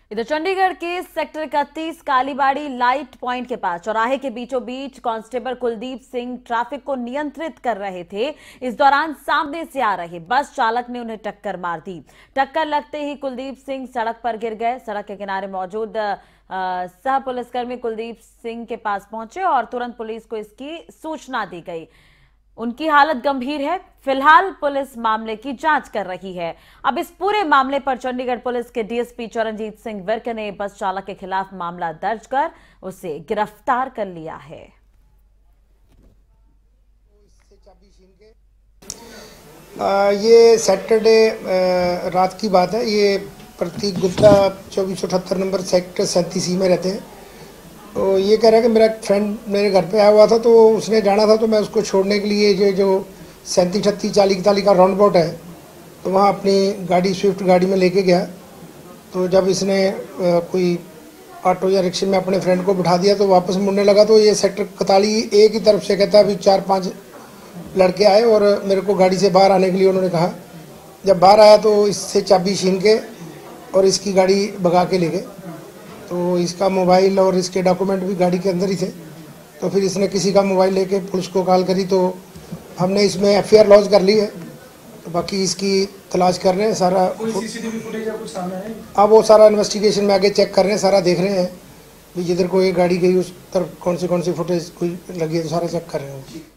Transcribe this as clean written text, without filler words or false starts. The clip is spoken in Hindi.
इधर चंडीगढ़ के सेक्टर 31 कालीबाड़ी लाइट पॉइंट के पास चौराहे के बीचों बीच कांस्टेबल कुलदीप सिंह ट्रैफिक को नियंत्रित कर रहे थे। इस दौरान सामने से आ रहे बस चालक ने उन्हें टक्कर मार दी। टक्कर लगते ही कुलदीप सिंह सड़क पर गिर गए। सड़क के किनारे मौजूद सह पुलिसकर्मी कुलदीप सिंह के पास पहुंचे और तुरंत पुलिस को इसकी सूचना दी गई। उनकी हालत गंभीर है। फिलहाल पुलिस मामले की जांच कर रही है। अब इस पूरे मामले पर चंडीगढ़ पुलिस के डीएसपी चरणजीत सिंह विर्क ने बस चालक के खिलाफ मामला दर्ज कर उसे गिरफ्तार कर लिया है। ये सैटरडे रात की बात है। ये प्रतीक गुप्ता 2478 नंबर सेक्टर 37 में रहते हैं। तो ये कह रहा है कि मेरा फ्रेंड मेरे घर पे आया हुआ था, तो उसने जाना था, तो मैं उसको छोड़ने के लिए ये जो 37, 38, 40, 41 का राउंड अबाउट है, तो वहाँ अपनी गाड़ी स्विफ्ट गाड़ी में लेके गया। तो जब इसने कोई ऑटो या रिक्शे में अपने फ्रेंड को बिठा दिया तो वापस मुड़ने लगा, तो ये सेक्टर 41 एक ही तरफ से कहता है अभी 4-5 लड़के आए और मेरे को गाड़ी से बाहर आने के लिए उन्होंने कहा। जब बाहर आया तो इससे चाबी छीन के और इसकी गाड़ी भगा के ले गए। तो इसका मोबाइल और इसके डॉक्यूमेंट भी गाड़ी के अंदर ही थे। तो फिर इसने किसी का मोबाइल लेके पुलिस को कॉल करी, तो हमने इसमें एफआईआर लॉन्च कर ली है। तो बाकी इसकी तलाश कर रहे हैं सारा। कोई सीसीटीवी फुटेज या कुछ सामने है? अब वो सारा इन्वेस्टिगेशन में आगे चेक कर रहे हैं, सारा देख रहे हैं भी जिधर कोई गाड़ी गई उस तरफ कौन सी फुटेज कोई लगी है, तो सारा चेक कर रहे हैं।